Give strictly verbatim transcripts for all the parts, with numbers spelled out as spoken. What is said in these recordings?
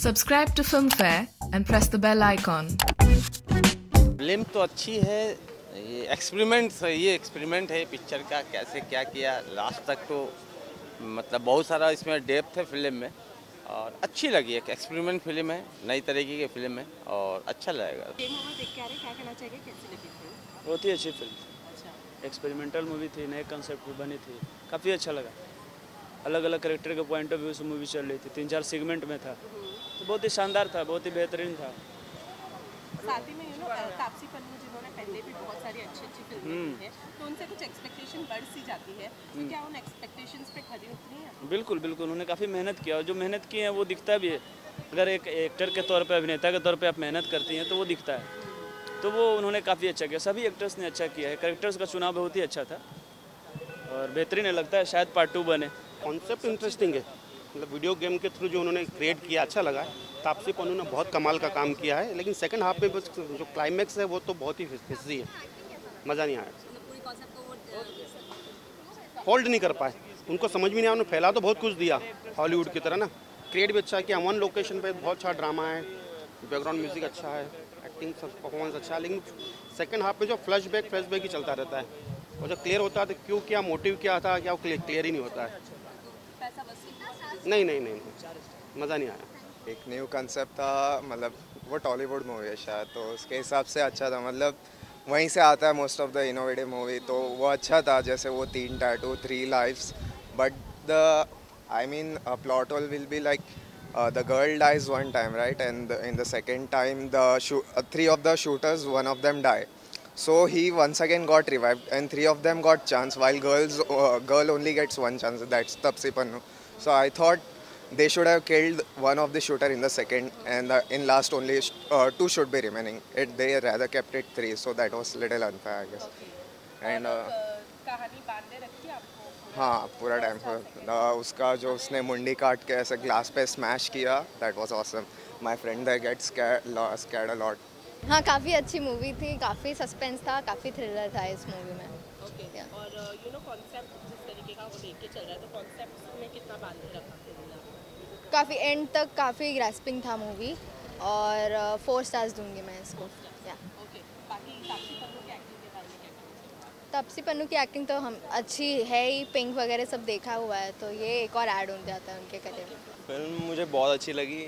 Subscribe to Filmfare and press the bell icon. Film तो अच्छी है, ये एक्सपेरिमेंट ये एक्सपेरिमेंट है पिक्चर का, कैसे क्या किया लास्ट तक, तो मतलब बहुत सारा इसमें डेप्थ है फिल्म में और अच्छी लगी। एक एक्सपेरिमेंट फिल्म है, नई तरीके की फिल्म है और अच्छा लगेगा। बहुत ही अच्छी फिल्म, एक्सपेरिमेंटल मूवी थी, नए कंसेप्ट पर बनी थी, काफ़ी अच्छा लगा। अलग अलग कैरेक्टर के पॉइंट ऑफ व्यू से मूवी चल रही थी, तीन चार सेगमेंट में था, तो बहुत ही शानदार था, बहुत ही बेहतरीन था। साथ ही में यू नो तापसी पन्नू जिन्होंने पहले भी बहुत सारी अच्छी अच्छी फिल्में की हैं, तो उनसे कुछ एक्सपेक्टेशन बढ़ सी जाती है, तो क्या उन एक्सपेक्टेशंस पे खरी उतरी हैं? बिल्कुल बिल्कुल, उन्होंने काफ़ी मेहनत किया और जो मेहनत की है वो दिखता भी है। अगर एक एक्टर के तौर पे, अभिनेता के तौर पे आप मेहनत करती हैं तो वो दिखता है, तो वो उन्होंने काफ़ी अच्छा किया। सभी एक्टर्स ने अच्छा किया है, कैरेक्टर्स का चुनाव बहुत ही अच्छा था और बेहतरीन लगता है। शायद पार्ट टू बने। कॉन्सेप्ट इंटरेस्टिंग है, मतलब वीडियो गेम के थ्रू जो उन्होंने क्रिएट किया अच्छा लगा है। तापसी पन्नू ने बहुत कमाल का काम किया है, लेकिन सेकंड हाफ में बस जो क्लाइमैक्स है वो तो बहुत ही फिसली है, मज़ा नहीं आया, होल्ड नहीं कर पाए, उनको समझ में नहीं आया। उन्होंने फैला तो बहुत कुछ दिया हॉलीवुड की तरह ना, क्रिएट भी अच्छा किया, वन लोकेशन पे बहुत अच्छा ड्रामा है, बैकग्राउंड म्यूजिक अच्छा है, एक्टिंग सब परफॉर्मेंस अच्छा है, लेकिन सेकंड हाफ में जो फ्लैश बैक फ्लैश बैक ही चलता रहता है और जब क्लियर होता है तो क्यों, क्या मोटिव क्या था, क्या वो क्लियर ही नहीं होता है। नहीं नहीं नहीं, नहीं मज़ा नहीं आया। एक न्यू कंसेप्ट था, मतलब वो टॉलीवुड मूवी है शायद, तो उसके हिसाब से अच्छा था। मतलब वहीं से आता है most of the innovative movie, तो वो अच्छा था। जैसे वो तीन tattoo, three lives, but the I mean plot whole will be like the girl dies one time, right, and in the second time the three of the shooters, one of them die, so he once again got revived and three of them got chance, while girls uh, girl only gets one chance, that's Taapsee Pannu. So I thought they should have killed one of the shooter in the second, and uh, in last only uh, two should be remaining. It, they rather kept it three, so that was little unfair, I guess. And uh, कहानी बांधे रखी आपको? हाँ, पूरा time पर उसका जो उसने मुंडी काट के ऐसे ग्लास पे स्मैश किया, that was awesome. My friend there gets scared scared a lot. हाँ, काफ़ी अच्छी मूवी थी, काफ़ी सस्पेंस था, काफ़ी थ्रिलर था इस मूवी में। ओके, और यू नो कॉन्सेप्ट जिस तरीके का वो देख के चल रहा है, तो कॉन्सेप्ट में कितना बांध के रखा आपने? काफ़ी एंड तक काफ़ी ग्रास्पिंग था मूवी, और फोर स्टार्स दूंगी मैं इसको। या ओके, बाकी तापसी पन्नू की एक्टिंग के बारे में क्या कहना? तापसी पन्नू की एक्टिंग तो हम अच्छी है ही, पिंक वगैरह सब देखा हुआ है, तो ये एक और ऐड हो जाता है उनके करियर में। फिल्म मुझे बहुत अच्छी लगी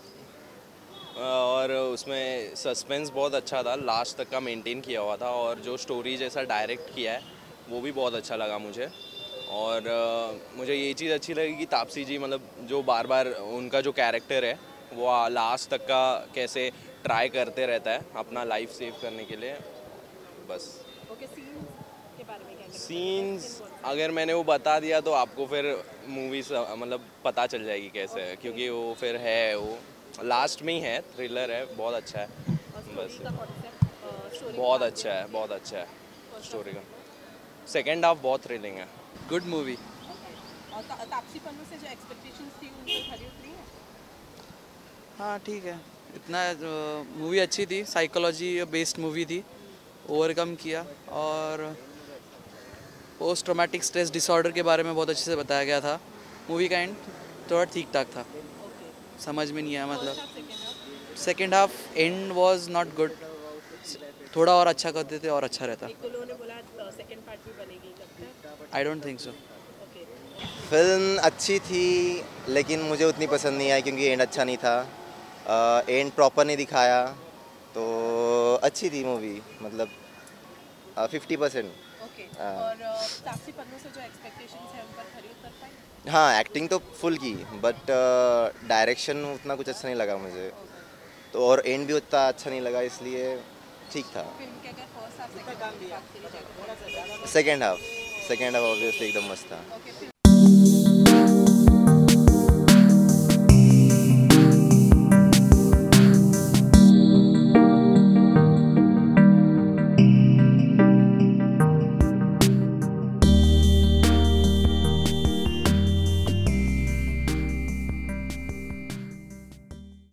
और उसमें सस्पेंस बहुत अच्छा था, लास्ट तक का मेंटेन किया हुआ था, और जो स्टोरी जैसा डायरेक्ट किया है वो भी बहुत अच्छा लगा मुझे। और uh, मुझे ये चीज़ अच्छी लगी कि तापसी जी, मतलब जो बार बार उनका जो कैरेक्टर है वो लास्ट तक का कैसे ट्राई करते रहता है अपना लाइफ सेव करने के लिए, बस। ओके, सीन्स के बारे में क्या कहना? सीन्स अगर मैंने वो बता दिया तो आपको फिर मूवी मतलब पता चल जाएगी कैसे है, क्योंकि वो फिर है, वो लास्ट में ही है, थ्रिलर है, बहुत अच्छा है, बस। बहुत अच्छा है, बहुत अच्छा है स्टोरी का। सेकेंड हाफ बहुत थ्रिलिंग है, गुड मूवी। और तापसी पन्नू से जो एक्सपेक्टेशंस थी उनको खरी उतरी है? हाँ ठीक है, इतना मूवी अच्छी थी, साइकोलॉजी बेस्ड मूवी थी, ओवरकम किया, और पोस्ट ट्रॉमेटिक स्ट्रेस डिसऑर्डर के बारे में बहुत अच्छे से बताया गया था। मूवी का एंड थोड़ा ठीक ठाक था, समझ में नहीं आया, मतलब second half and was not good, थोड़ा और अच्छा करते थे और अच्छा रहता। एक तो लोगों ने बोला सेकंड पार्ट भी बनेगी, आई डोंट थिंक सो। फिल्म अच्छी थी लेकिन मुझे उतनी पसंद नहीं आई क्योंकि एंड अच्छा नहीं था, एंड प्रॉपर नहीं दिखाया, तो अच्छी थी मूवी, मतलब फिफ्टी परसेंट। और तापसी पन्नू से जो एक्सपेक्टेशंस है उन पर खरी उतर पाई? हाँ, एक्टिंग तो फुल की, बट डायरेक्शन उतना कुछ अच्छा नहीं लगा मुझे, तो और एंड भी उतना अच्छा नहीं लगा, इसलिए ठीक था। फिल्म के अगर फर्स्ट हाफ सेकंड हाफ की बात करी जाए, second half second half obviously एकदम मस्त था।